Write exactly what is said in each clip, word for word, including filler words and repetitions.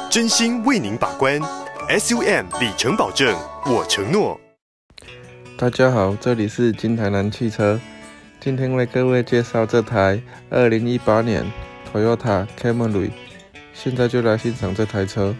真心为您把关 ，S U M 里程保证，我承诺。 大家好，这里是金台南汽车，今天为各位介绍这台二零一八年 Toyota Camry， 现在就来欣赏这台车。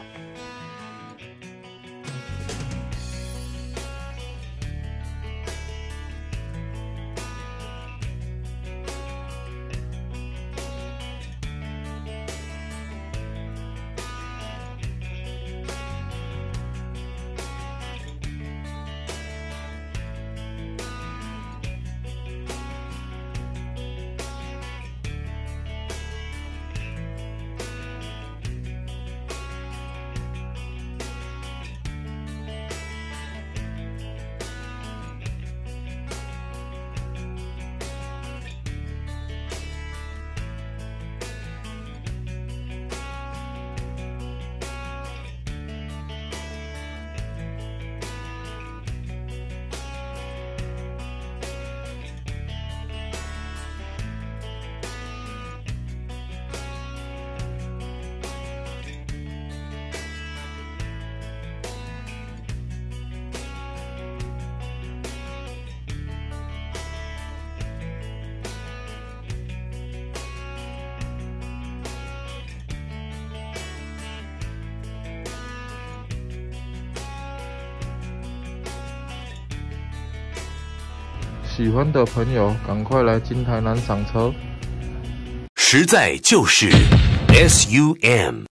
喜欢的朋友赶快来金台南赏车， 实在就是 S U M。